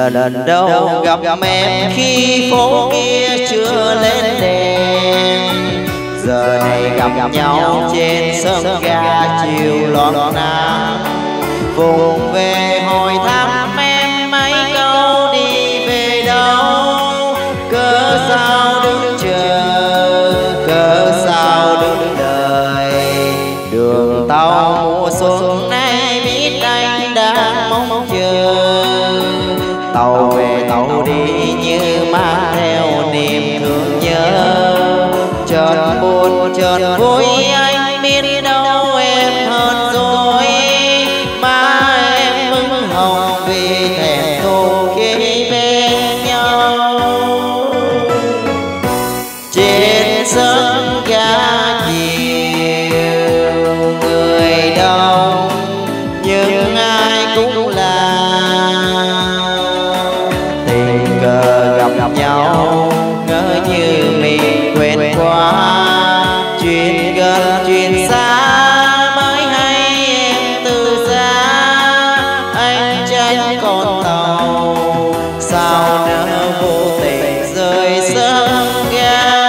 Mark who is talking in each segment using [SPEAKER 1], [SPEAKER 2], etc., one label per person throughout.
[SPEAKER 1] Lần đầu gặp em khi phố kia chưa lên đèn, giờ này gặp nhau trên sân ga chiều loáng nắng. Vùng về hỏi thăm em mấy câu đi về đâu, cớ sao đứng chờ, cớ sao đứng đợi. Đường tàu mùa xuân nay biết anh đang mong chờ, tàu về tàu đi như mang theo niềm thương nhớ. Chợt buồn chợt vui anh biết đâu em hơn rồi, má em mừng hồng vì thẹn thùng khi bên nhau. Trên sân ga chiều người đông nhưng ai cũng là tình cờ gặp nhau, ngỡ như mình quen quá. Chuyện gần chuyện xa mới hay em từ xa, anh tranh con tàu sao nỡ vô tình rời sân ga.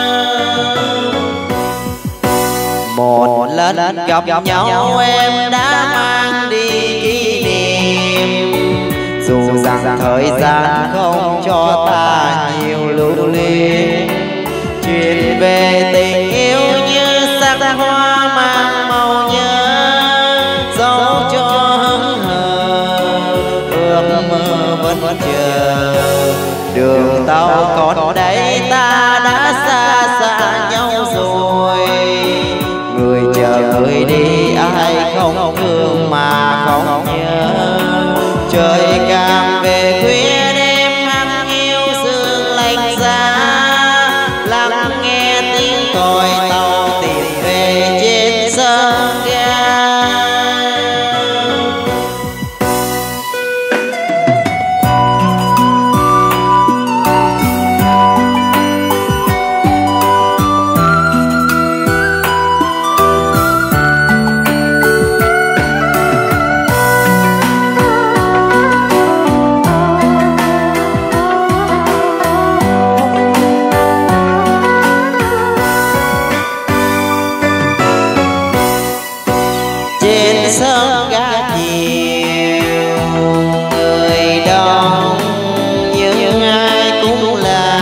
[SPEAKER 1] Một lần gặp nhau em đã mang đi kỷ niệm, dù rằng thời gian không cho ta nhiều lưu luyến. Chuyện về tình yêu như sắc hoa mang màu nhớ, dẫu cho hững hờ ước mơ vẫn chờ. Đường tàu còn đây ta đã xa xa nhau rồi, người chờ người đi ai không thương mà không nhớ. Trời càng về khuya đêm hắt hiu sương lạnh giá, lắng nghe tiếng còi tàu tìm về trên sân ga. Trên sân ga chiều người đông nhưng ai cũng là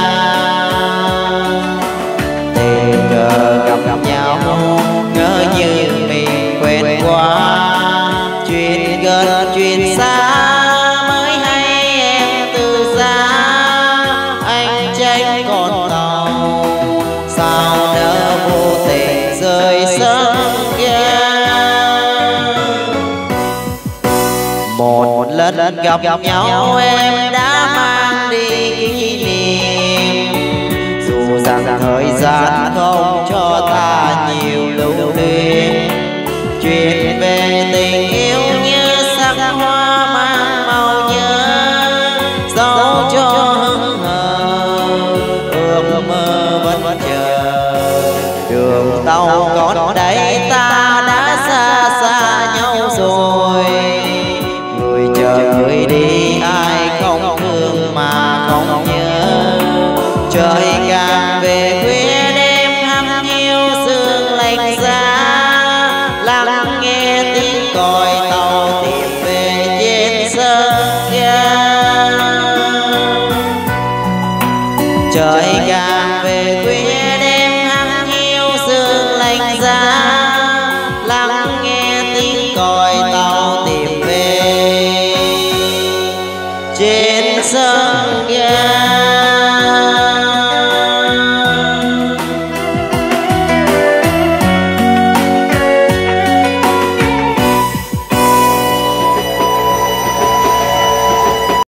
[SPEAKER 1] tình cờ gặp nhau, ngỡ như mình quen quá. Chuyện gần chuyện xa mới hay em từ xa, anh tranh con tàu sao nỡ vô tình rời sân ga. Một lần gặp nhau em đã mang đi kỷ niệm, dù rằng thời gian không cho ta nhiều lưu luyến. Chuyện về tình yêu như sắc hoa mang màu nhớ, dẫu cho hững hờ ước mơ vẫn chờ. Đường tàu còn đây ta đã xa xa nhau rồi, người chờ người đi ai không thương mà không nhớ. Trời càng về khuya đêm hắt hiu sương lạnh giá, lắng nghe tiếng còi tàu tìm về trên sân ga. Trời càng về khuya